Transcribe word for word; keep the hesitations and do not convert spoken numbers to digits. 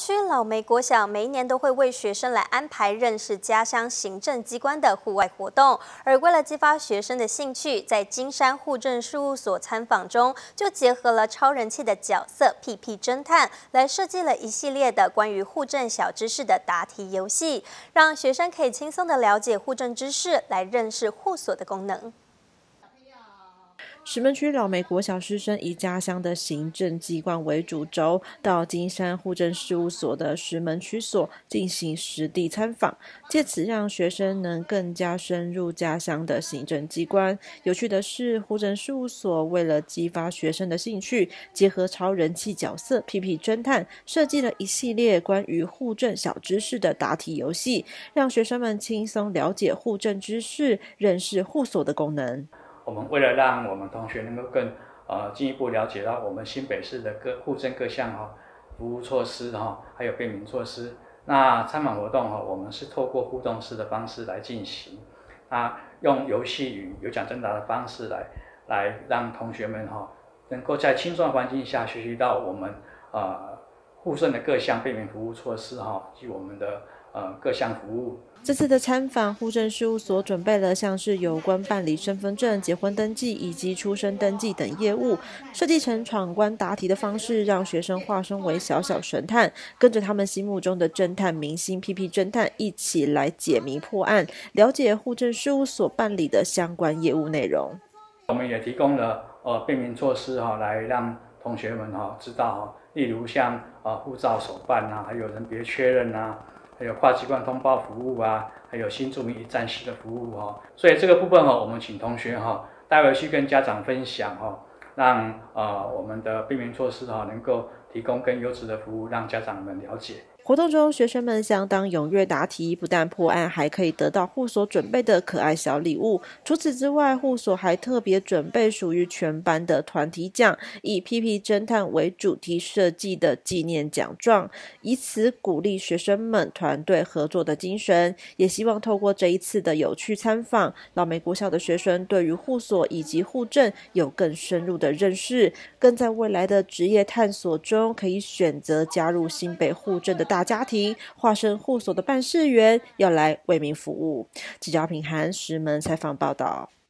区老梅国小每一年都会为学生来安排认识家乡行政机关的户外活动，而为了激发学生的兴趣，在金山户政事务所参访中，就结合了超人气的角色屁屁侦探，来设计了一系列的关于户政小知识的答题游戏，让学生可以轻松的了解户政知识，来认识户所的功能。 石门区老梅国小师生以家乡的行政机关为主轴，到金山户政事务所的石门区所进行实地参访，借此让学生能更加深入家乡的行政机关。有趣的是，户政事务所为了激发学生的兴趣，结合超人气角色屁屁侦探，设计了一系列关于户政小知识的答题游戏，让学生们轻松了解户政知识，认识户所的功能。 我们为了让我们同学能够更呃进一步了解到我们新北市的各户政各项哈服务措施哈，还有便民措施。那参访活动哈，我们是透过互动式的方式来进行，啊，用游戏与有奖征答的方式来来让同学们哈能够在轻松的环境下学习到我们呃户政的各项便民服务措施哈及我们的呃各项服务。 这次的参访，户政事务所准备了像是有关办理身份证、结婚登记以及出生登记等业务，设计成闯关答题的方式，让学生化身为小小神探，跟着他们心目中的侦探明星屁屁侦探一起来解谜破案，了解户政事务所办理的相关业务内容。 我们也提供了呃便民措施哈，来让同学们哈知道哈，例如像呃护照手办啊，还有人别确认啊。 还有跨机关通报服务啊，还有新住民一站式的服务哈，所以这个部分哈，我们请同学哈待会去跟家长分享哈，让呃我们的便民措施哈能够提供更优质的服务，让家长们了解。 活动中，学生们相当踊跃答题，不但破案，还可以得到户所准备的可爱小礼物。除此之外，户所还特别准备属于全班的团体奖，以屁屁侦探为主题设计的纪念奖状，以此鼓励学生们团队合作的精神。也希望透过这一次的有趣参访，老梅国小的学生对于户所以及户政有更深入的认识，更在未来的职业探索中，可以选择加入新北户政的大家庭，化身户所的办事员，要来为民服务。记者平涵石门采访报道。